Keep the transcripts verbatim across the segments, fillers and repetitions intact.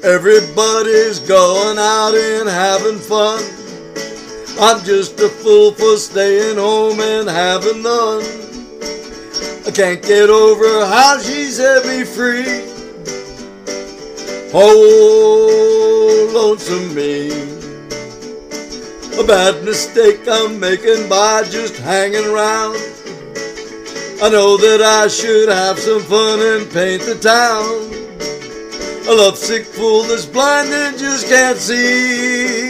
Everybody's going out and having fun. I'm just a fool for staying home and having none. I can't get over how she set me free. Oh, lonesome me. A bad mistake I'm making by just hanging around. I know that I should have some fun and paint the town. A lovesick fool that's blind and just can't see.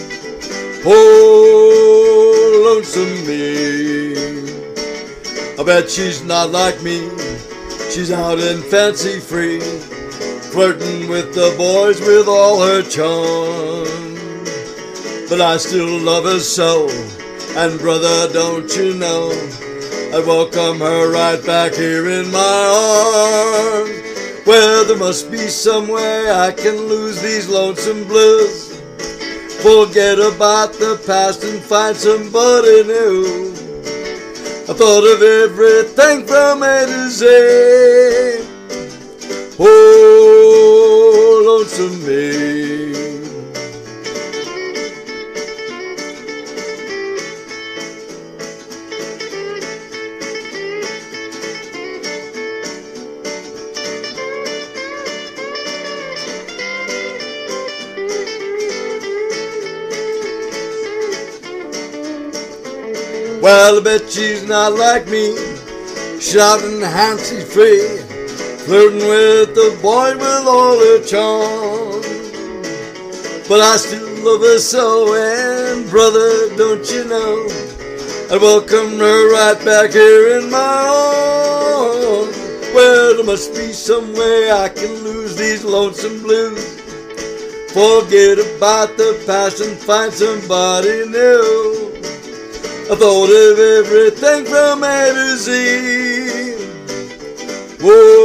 Oh, lonesome me. I bet she's not like me. She's out and fancy free, flirting with the boys with all her charm. But I still love her so, and brother, don't you know, I welcome her right back here in my arms. Well, there must be some way I can lose these lonesome blues, forget about the past and find somebody new. I thought of everything from A to Z. Oh, lonesome me. Well, I bet she's not like me, shouting fancy free, flirting with the boy with all her charm. But I still love her so, and brother, don't you know, I welcome her right back here in my arms. Well, there must be some way I can lose these lonesome blues, forget about the past and find somebody new. I thought of everything from A to Z. Whoa.